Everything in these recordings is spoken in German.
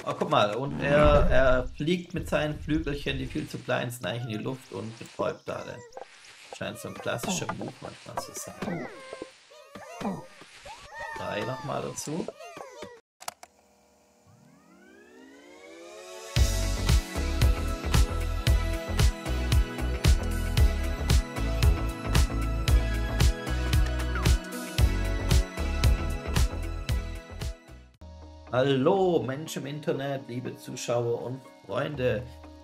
Oh, guck mal, und er fliegt mit seinen Flügelchen, die viel zu klein sind, eigentlich in die Luft und betäubt alle. Scheint so ein klassischer Move manchmal zu sein. 3 nochmal dazu. Hallo Menschen im Internet, liebe Zuschauer und Freunde.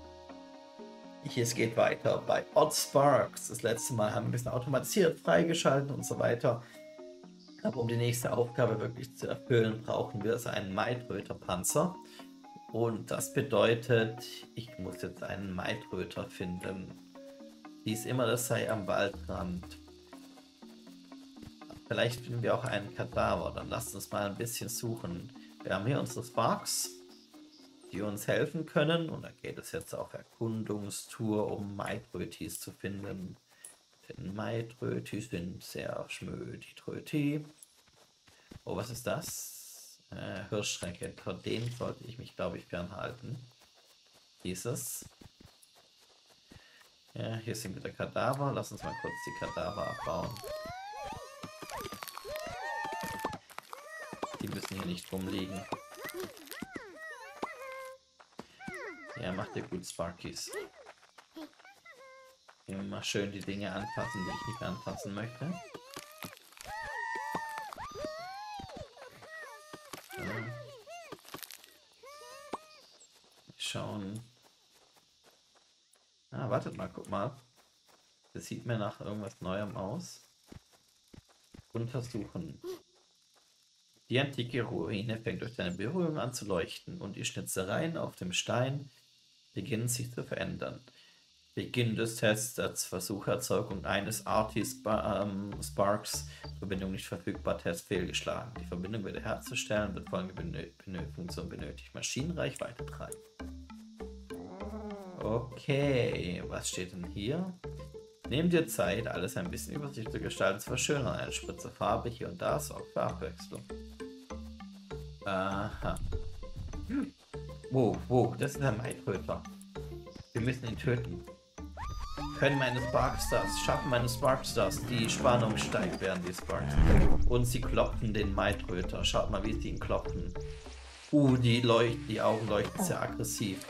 Es geht weiter bei Odd Sparks. Das letzte Mal haben wir ein bisschen automatisiert freigeschaltet und so weiter. Aber um die nächste Aufgabe wirklich zu erfüllen, brauchen wir so einen Maitröter-Panzer. Und das bedeutet, ich muss jetzt einen Maitröter finden. Hieß immer, das sei am Waldrand. Vielleicht finden wir auch einen Kadaver. Dann lasst uns mal ein bisschen suchen. Wir haben hier unsere Sparks, die uns helfen können. Und da geht es jetzt auf Erkundungstour, um Maitrötis zu finden. Denn Maitrötis sind sehr schmödi-tröti. Oh, was ist das? Hirschschrecke. Vor denen sollte ich mich, glaube ich, fernhalten. Dieses. Ja, hier sind wieder Kadaver. Lass uns mal kurz die Kadaver abbauen. Die müssen hier nicht rumliegen. Ja, macht ihr gut, Sparkies. Immer schön die Dinge anfassen, die ich nicht anfassen möchte. So. Schauen. Ah, wartet mal, guck mal. Das sieht mir nach irgendwas Neuem aus. Untersuchen. Die antike Ruine fängt durch deine Berührung an zu leuchten und die Schnitzereien auf dem Stein beginnen sich zu verändern. Beginn des Tests als Versucherzeugung eines Sparks. Verbindung nicht verfügbar, Test fehlgeschlagen. Die Verbindung wiederherzustellen wird folgende Funktion benötigt. Maschinenreichweite 3. Okay, was steht denn hier? Nimm dir Zeit, alles ein bisschen übersichtlich zu gestalten, zu verschönern. Eine Spritze Farbe hier und da sorgt für Abwechslung. Aha. Wow, das ist ein Maitröter. Wir müssen ihn töten. Können meine Sparkstars, schaffen meine Sparkstars, die Spannung steigt während die Sparks. Und sie kloppen den Maitröter. Schaut mal, wie sie ihn kloppen. Die Augen leuchten sehr aggressiv.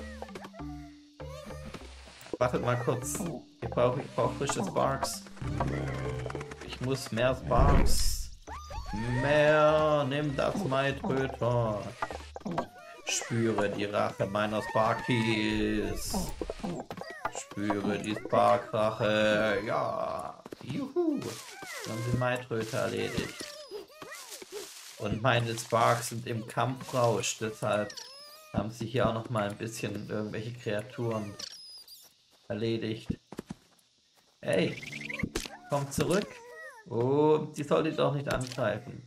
Wartet mal kurz. Ich brauche frische Sparks. Ich muss mehr Sparks. Mehr. Nimm das Maitröter. Spüre die Rache meiner Sparkies. Spüre die Sparkrache. Ja. Juhu. Wir haben den Maitröter erledigt. Und meine Sparks sind im Kampfrausch. Deshalb haben sich hier auch noch mal ein bisschen irgendwelche Kreaturen erledigt. Hey, komm zurück. Oh, die soll dich doch nicht angreifen.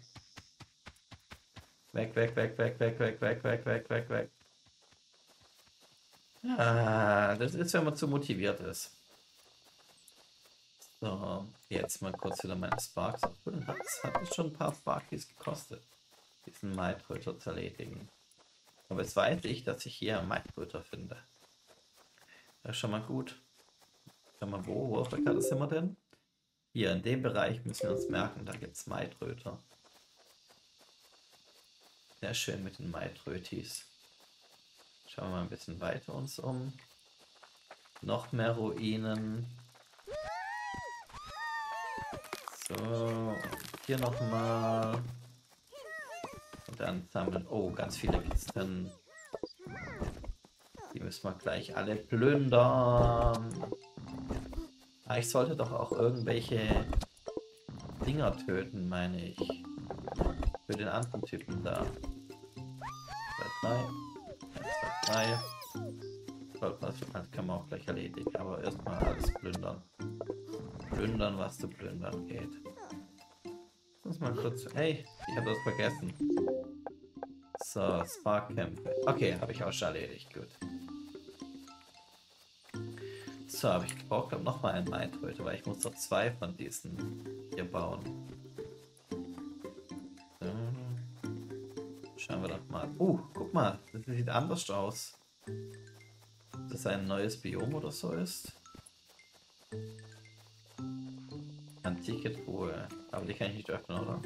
Weg. Ah, das ist, wenn man zu motiviert ist. So, jetzt mal kurz wieder meine Sparks auffüllen. Hat es schon ein paar Sparkies gekostet, diesen Maitröter zu erledigen. Aber jetzt weiß ich, dass ich hier einen Maitröter finde. Das ist schon mal gut. Schau mal, wo auf der Karte sind wir denn? Hier, in dem Bereich müssen wir uns merken, da gibt es Maitröter. Sehr schön mit den Maitrötis. Schauen wir mal ein bisschen weiter uns um. Noch mehr Ruinen. So, und hier nochmal. Und dann sammeln. Oh, ganz viele Kisten. Die müssen wir gleich alle plündern. Ah, ich sollte doch auch irgendwelche Dinger töten, meine ich. Für den anderen Typen da. 2, 3. 1, 2, 3. Das kann man auch gleich erledigen, aber erstmal alles plündern. Plündern, was zu plündern geht. Lass mal kurz. Hey, ich habe das vergessen. So, Sparkkämpfe. Okay, habe ich auch schon erledigt. Gut. So, aber ich brauche noch mal einen Maitröter, weil ich muss doch 2 von diesen hier bauen. So. Schauen wir doch mal. Guck mal, das sieht anders aus. Dass das ein neues Biom oder so ist. Antike Truhe. Aber die kann ich nicht öffnen, oder?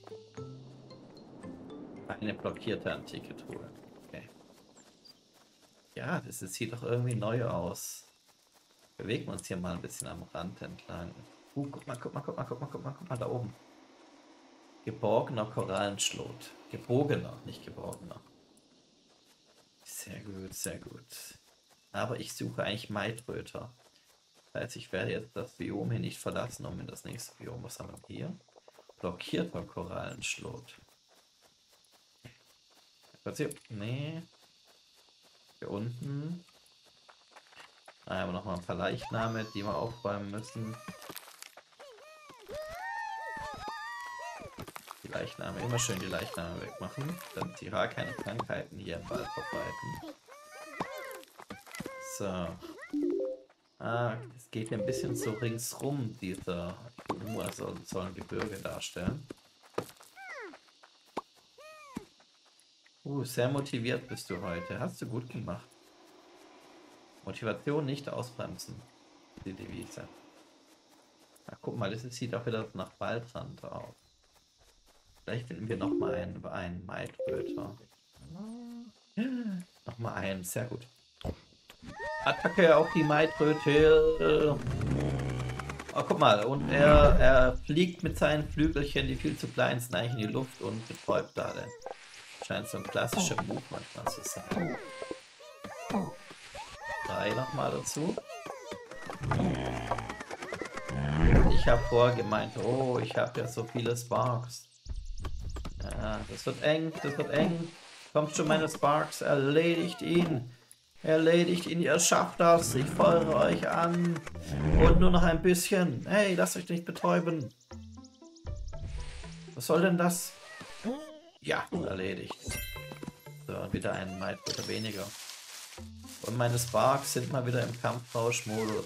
Eine blockierte antike Truhe. Okay. Ja, das sieht doch irgendwie neu aus. Bewegen wir uns hier mal ein bisschen am Rand entlang. Guck mal da oben. Geborgener Korallenschlot. Gebogener, nicht geborgener. Sehr gut, sehr gut. Aber ich suche eigentlich Maitröter. Das heißt, ich werde jetzt das Biom hier nicht verlassen, um in das nächste Biom. Was haben wir hier? Blockierter Korallenschlot. Was hier? Nee. Hier unten. Da haben wir nochmal ein paar Leichname, die wir aufräumen müssen. Die Leichname, immer schön die Leichname wegmachen, damit die keine Krankheiten hier im Wald verbreiten. So. Es geht hier ein bisschen so ringsrum, dieser also soll ein Gebirge darstellen. Sehr motiviert bist du heute. Hast du gut gemacht. Motivation nicht ausbremsen. Die Devise. Ach, guck mal, das sieht auch wieder nach Waldrand aus. Vielleicht finden wir nochmal einen Maitröter. Nochmal einen, sehr gut. Attacke auf die Maitröte. Oh, guck mal, und er fliegt mit seinen Flügelchen, die viel zu klein sind, eigentlich in die Luft und betäubt alle. Scheint so ein klassischer Move manchmal zu sein. 3 nochmal dazu. Ich habe vorher gemeint, oh, ich habe ja so viele Sparks. Ja, das wird eng, das wird eng. Kommt schon meine Sparks, erledigt ihn. Erledigt ihn, ihr schafft das. Ich feuere euch an. Und nur noch ein bisschen. Hey, lasst euch nicht betäuben. Was soll denn das? Ja, erledigt. So, wieder ein Maitröter weniger. Und meine Sparks sind mal wieder im Kampftauschmodus.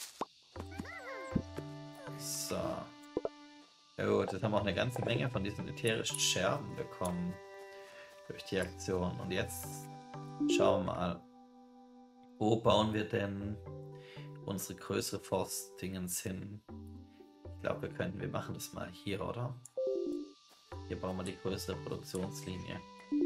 So. Gut, jetzt haben wir auch eine ganze Menge von diesen ätherischen Scherben bekommen. Durch die Aktion. Und jetzt schauen wir mal. Wo bauen wir denn unsere größere Forstdingens hin? Ich glaube, wir machen das mal hier, oder? Hier bauen wir die größere Produktionslinie.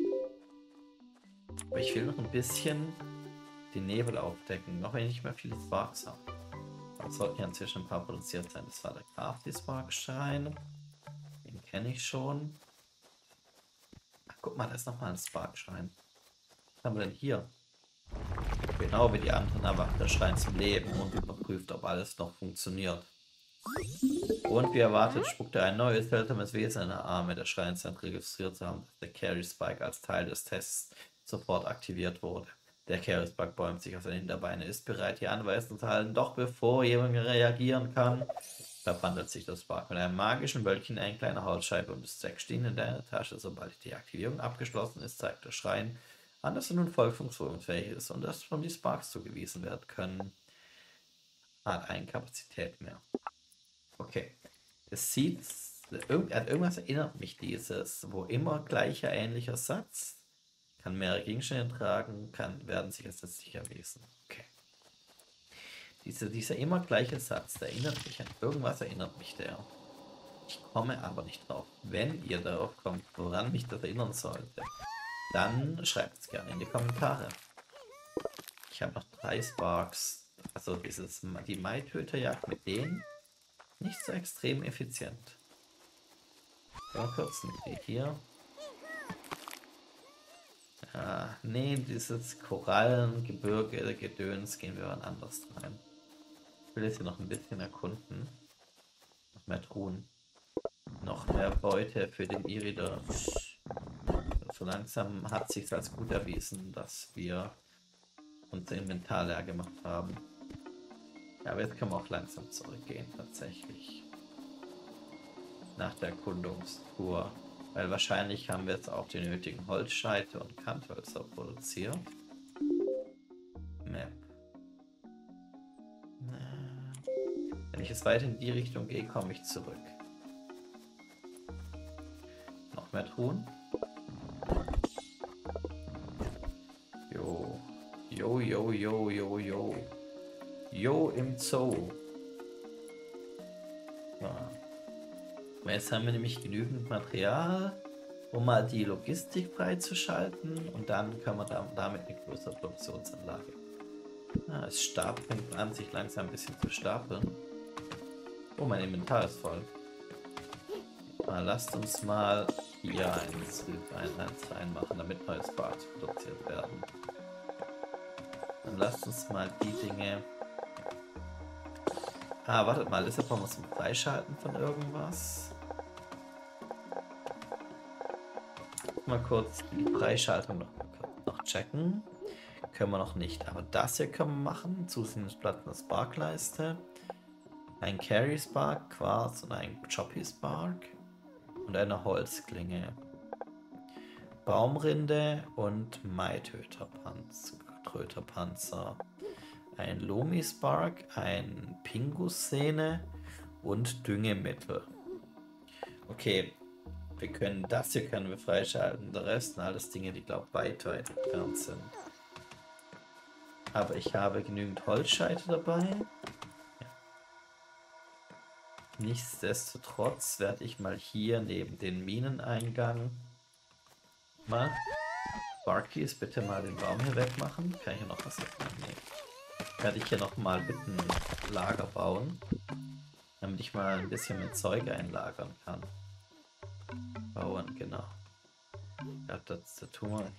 Aber ich will noch ein bisschen die Nebel aufdecken, noch wenn ich nicht mehr viele Sparks habe. Aber es sollten ja inzwischen ein paar produziert sein. Das war der Crafty Spark Schrein. Den kenne ich schon. Ach, guck mal, da ist nochmal ein Spark Schrein. Was haben wir denn hier? Genau wie die anderen erwacht der Schrein zum Leben und überprüft, ob alles noch funktioniert. Und wie erwartet spuckt er ein neues, seltsames Wesen in der Arme. Der Schrein scheint registriert zu haben, dass der Carry Spike als Teil des Tests sofort aktiviert wurde. Der Carry Spike bäumt sich auf seine Hinterbeine, ist bereit, die Anweisungen zu halten, doch bevor jemand reagieren kann, verwandelt sich das Spark mit einem magischen Wölkchen in eine kleine Holzscheibe und ist stehen in deiner Tasche. Sobald die Aktivierung abgeschlossen ist, zeigt der Schrein an, dass er nun voll funktionsfähig ist und dass von die Sparks zugewiesen werden können. Hat eine Kapazität mehr. Okay. Es sieht, irgendwas erinnert mich dieses, wo immer gleicher ähnlicher Satz, kann mehrere Gegenstände tragen, werden sich als sicher Wesen. Okay. Dieser immer gleiche Satz, der erinnert mich an irgendwas, erinnert mich der. Ich komme aber nicht drauf. Wenn ihr darauf kommt, woran mich das erinnern sollte, dann schreibt es gerne in die Kommentare. Ich habe noch 3 Sparks. Also die Maitöterjagd mit denen nicht so extrem effizient. Verkürzen die hier. Ja, nee, dieses Korallengebirge, Gedöns gehen wir wann anders rein. Ich will jetzt hier noch ein bisschen erkunden. Noch mehr Truhen. Noch mehr Beute für den Irider. So langsam hat sich als gut erwiesen, dass wir unser Inventar leer gemacht haben. Ja, aber jetzt können wir auch langsam zurückgehen, tatsächlich. Nach der Erkundungstour. Weil wahrscheinlich haben wir jetzt auch die nötigen Holzscheite und Kanthölzer produziert. Map. Wenn ich jetzt weiter in die Richtung gehe, komme ich zurück. Noch mehr Truhen. Jo, jo, jo, jo, jo. Jo im Zoo. So. Jetzt haben wir nämlich genügend Material, um mal die Logistik freizuschalten. Und dann können wir damit eine größere Produktionsanlage. Es fängt an, sich langsam ein bisschen zu stapeln. Oh, mein Inventar ist voll. Lasst uns mal hier eins reinmachen, damit neue Sparks produziert werden. Dann lasst uns mal die Dinge... wartet mal, deshalb brauchen wir zum Freischalten von irgendwas. Mal kurz die Freischaltung noch checken. Können wir noch nicht, aber das hier können wir machen. Zusätzliches Blatt einer Spark-Leiste. Ein Carry Spark, Quarz und ein Choppy Spark. Und eine Holzklinge. Baumrinde und Maitöterpanzer. Ein Lomi Spark, ein Pingussehne und Düngemittel. Okay, das hier können wir freischalten. Der Rest sind alles Dinge, die, glaube ich, weit entfernt sind. Aber ich habe genügend Holzscheite dabei. Ja. Nichtsdestotrotz werde ich mal hier neben den Mineneingang mal Sparkies, bitte mal den Baum hier wegmachen. Kann ich hier noch was wegmachen? Nee. Werde ich hier noch mal mit einem Lager bauen, damit ich mal ein bisschen mehr Zeug einlagern kann. Bauen, genau. Ja, das tun wir.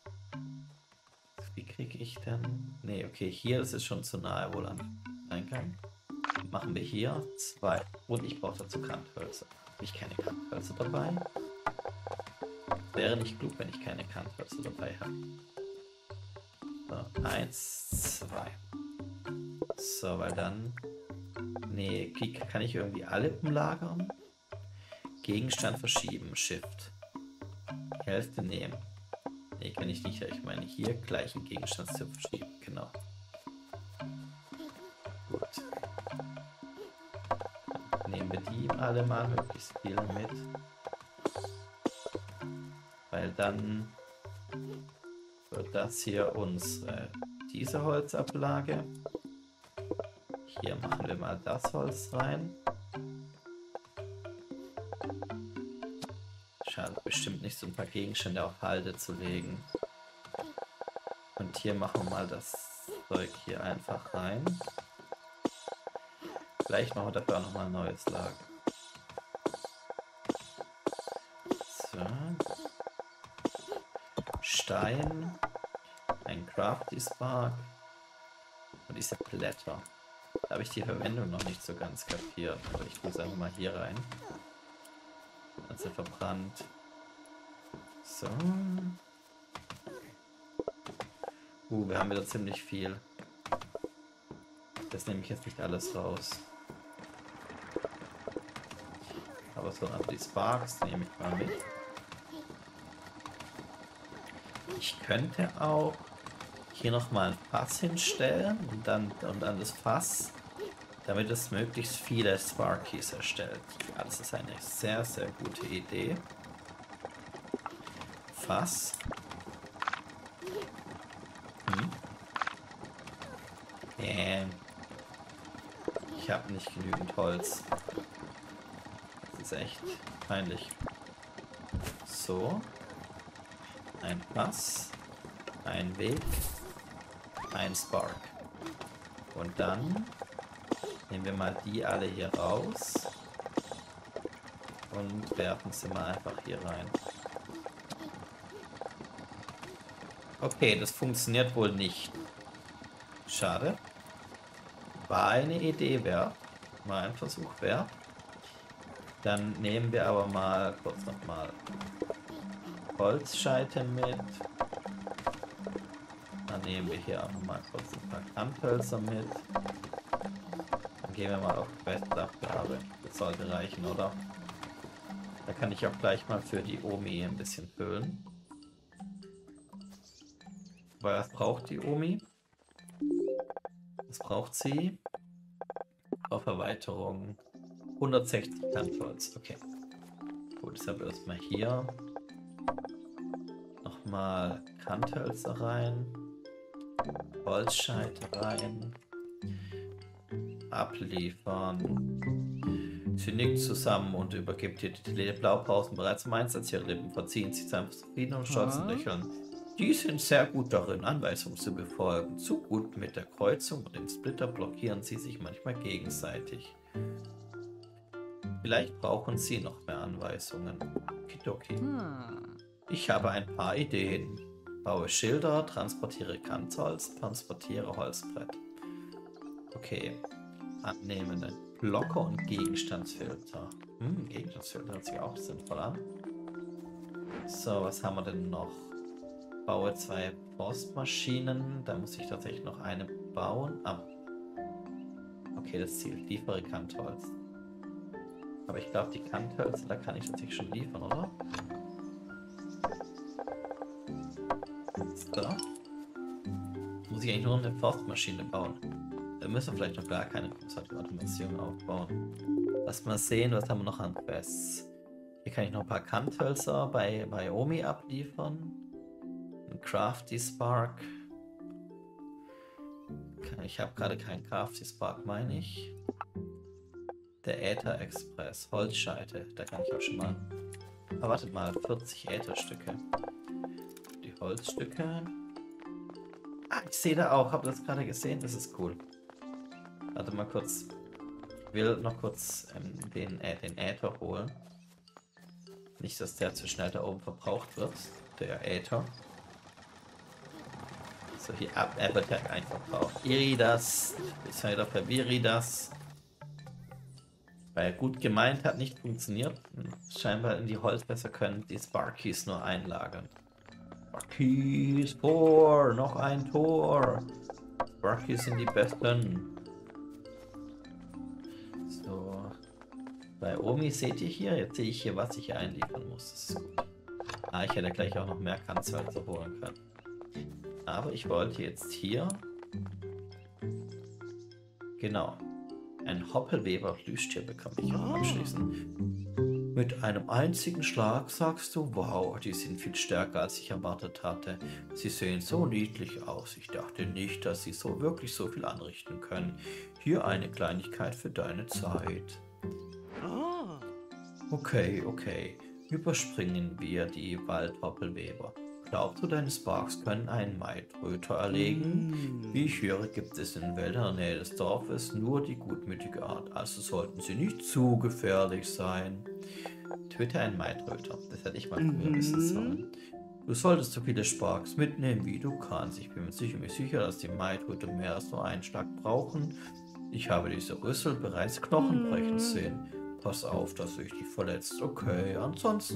Wie kriege ich denn? Ne, okay, hier, das ist schon zu nahe wohl am Eingang. Machen wir hier 2. Und ich brauche dazu Kanthölzer. Habe ich keine Kanthölzer dabei? Wäre nicht klug, wenn ich keine Kanthölzer dabei habe. So, 1, 2. So, weil dann... Ne, kann ich irgendwie alle umlagern? Gegenstand verschieben, Shift. Hälfte nehmen. Ne, kann ich nicht. Ich meine hier gleichen Gegenstand zu verschieben. Genau. Gut. Dann nehmen wir die alle mal möglichst viele mit. Weil dann wird das hier diese Holzablage. Hier machen wir mal das Holz rein. Schade, bestimmt nicht so ein paar Gegenstände auf Halde zu legen. Und hier machen wir mal das Zeug hier einfach rein. Vielleicht machen wir dafür auch nochmal ein neues Lager. So. Stein. Ein Crafty Spark. Und diese Blätter. Da habe ich die Verwendung noch nicht so ganz kapiert. Aber ich tue es einfach mal hier rein. Also verbrannt. So. Wir haben wieder ziemlich viel. Das nehme ich jetzt nicht alles raus. Aber so, die Sparks nehme ich mal mit. Ich könnte auch hier nochmal ein Fass hinstellen und dann das Fass, damit es möglichst viele Sparkies erstellt. Ja, das ist eine sehr, sehr gute Idee. Fass. Ich habe nicht genügend Holz. Das ist echt peinlich. So. Ein Fass. Ein Weg. Ein Spark. Und dann nehmen wir mal die alle hier raus. Und werfen sie mal einfach hier rein. Okay, das funktioniert wohl nicht. Schade. War eine Idee wert. Mal ein Versuch wert. Dann nehmen wir aber mal kurz nochmal Holzscheite mit. Dann nehmen wir hier auch nochmal kurz ein paar Kanthölzer mit. Dann gehen wir mal auf Westdachgabe. Das sollte reichen, oder? Da kann ich auch gleich mal für die Omi ein bisschen füllen. Weil was braucht die Omi? Was braucht sie? Auf Erweiterung 160 Kantholz. Okay. Gut, deshalb erstmal hier nochmal Kanthölzer rein. Holzscheite rein. Abliefern. Sie nickt zusammen und übergibt ihr die Blaupausen bereits im Einsatz. Ihre Lippen verziehen sich zu einem zufriedenen und stolzen Lächeln. Die sind sehr gut darin, Anweisungen zu befolgen. Zu gut mit der Kreuzung und dem Splitter blockieren sie sich manchmal gegenseitig. Vielleicht brauchen sie noch mehr Anweisungen. Okidoki. Ich habe ein paar Ideen. Baue Schilder, transportiere Kanzholz, transportiere Holzbrett. Okay. Annehmende Blocker und Gegenstandsfilter. Gegenstandsfilter hört sich auch sinnvoll an. So, was haben wir denn noch? Baue 2 Postmaschinen. Da muss ich tatsächlich noch eine bauen. Okay, das Ziel. Liefere Kantholz. Aber ich glaube, die Kanthölzer, da kann ich tatsächlich schon liefern, oder? So. Muss ich eigentlich nur eine Forstmaschine bauen. Da müssen wir vielleicht noch gar keine großartige Automation aufbauen. Lass mal sehen, was haben wir noch an Quests. Hier kann ich noch ein paar Kanthölzer bei Omi abliefern. Ein Crafty Spark. Ich habe gerade keinen Crafty Spark, meine ich. Der Äther Express. Holzscheite. Da kann ich auch schon mal... Aber wartet mal, 40 Ätherstücke. Die Holzstücke. Ah, ich sehe da auch. Habt ihr das gerade gesehen? Das ist cool. Warte mal kurz. Ich will noch kurz den Äther holen. Nicht, dass der zu schnell da oben verbraucht wird. Der Äther. So, hier er wird ja einfach verbraucht. Iridas. Ist wieder für Viridas. Weil gut gemeint hat nicht funktioniert. Scheinbar in die Holzfässer können die Sparkies nur einlagern. Sparkies, Tor, noch ein Tor. Sparkies sind die besten. So. Bei Omi seht ihr hier, jetzt sehe ich hier, was ich hier einliefern muss. Das ist gut. Ah, ich hätte gleich auch noch mehr Kanzhölzer holen können. Aber ich wollte jetzt hier... Genau. Ein Hoppelweber Plüschtier bekomme ich auch abschließen. Mit einem einzigen Schlag sagst du, wow, die sind viel stärker, als ich erwartet hatte. Sie sehen so niedlich aus. Ich dachte nicht, dass sie so wirklich so viel anrichten können. Hier eine Kleinigkeit für deine Zeit. Okay, okay. Überspringen wir die Waldhoppelweber. Glaubst du, deine Sparks können einen Maitröter erlegen? Wie ich höre, gibt es in Wäldern in der Nähe des Dorfes nur die gutmütige Art, also sollten sie nicht zu gefährlich sein. Töte einen Maitröter, das hätte ich mal früher wissen sollen. Du solltest so viele Sparks mitnehmen, wie du kannst. Ich bin mir sicher, dass die Maitröter mehr als nur einen Schlag brauchen. Ich habe diese Rüssel bereits Knochen brechen sehen. Pass auf, dass du dich nicht verletzt. Okay, ansonsten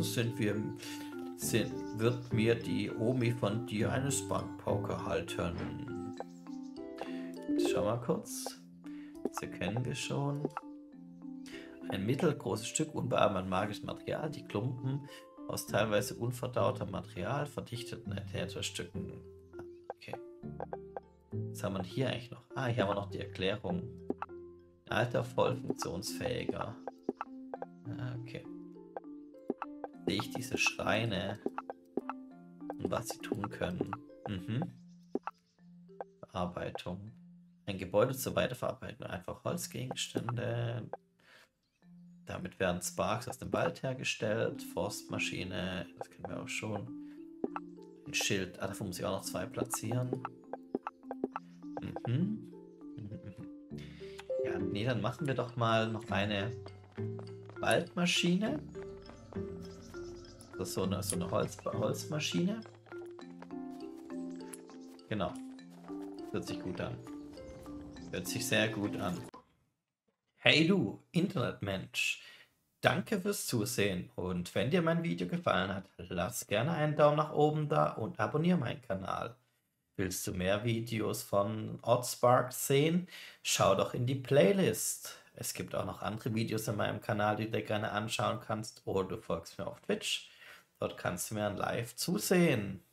wird mir die Omi von dir eine Spankpauke halten. Jetzt schau mal kurz. Das erkennen wir schon. Ein mittelgroßes Stück unbearbeitetes magisches Material. Die Klumpen aus teilweise unverdautem Material, verdichteten Ätherstücken. Okay. Was haben wir hier eigentlich noch? Ah, hier haben wir noch die Erklärung. Alter, voll funktionsfähiger. Okay. Sehe ich diese Schreine und was sie tun können. Verarbeitung. Ein Gebäude zur Weiterverarbeitung. Einfach Holzgegenstände. Damit werden Sparks aus dem Wald hergestellt. Forstmaschine. Das kennen wir auch schon. Ein Schild. Ah, davon muss ich auch noch 2 platzieren. Ja, nee, dann machen wir doch mal noch eine Waldmaschine. Das ist so eine Holzmaschine. Genau. Hört sich gut an. Hört sich sehr gut an. Hey du, Internetmensch. Danke fürs Zusehen und wenn dir mein Video gefallen hat, lass gerne einen Daumen nach oben da und abonniere meinen Kanal. Willst du mehr Videos von Oddspark sehen? Schau doch in die Playlist. Es gibt auch noch andere Videos in meinem Kanal, die du dir gerne anschauen kannst, oder du folgst mir auf Twitch. Dort kannst du mir live zusehen.